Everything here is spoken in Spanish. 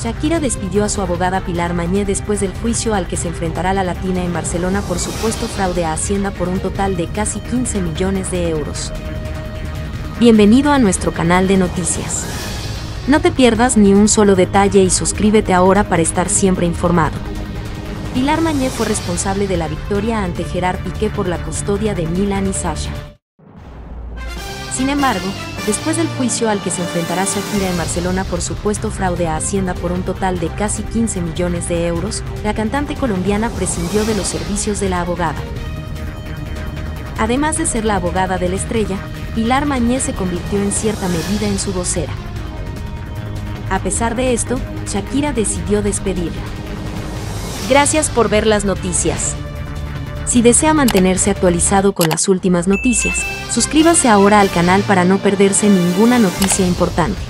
Shakira despidió a su abogada Pilar Mañé después del juicio al que se enfrentará la latina en Barcelona por supuesto fraude a Hacienda por un total de casi 15 millones de euros. Bienvenido a nuestro canal de noticias. No te pierdas ni un solo detalle y suscríbete ahora para estar siempre informado. Pilar Mañé fue responsable de la victoria ante Gerard Piqué por la custodia de Milan y Sasha. Sin embargo, después del juicio al que se enfrentará Shakira en Barcelona por supuesto fraude a Hacienda por un total de casi 15 millones de euros, la cantante colombiana prescindió de los servicios de la abogada. Además de ser la abogada de la estrella, Pilar Mañé se convirtió en cierta medida en su vocera. A pesar de esto, Shakira decidió despedirla. Gracias por ver las noticias. Si desea mantenerse actualizado con las últimas noticias, suscríbase ahora al canal para no perderse ninguna noticia importante.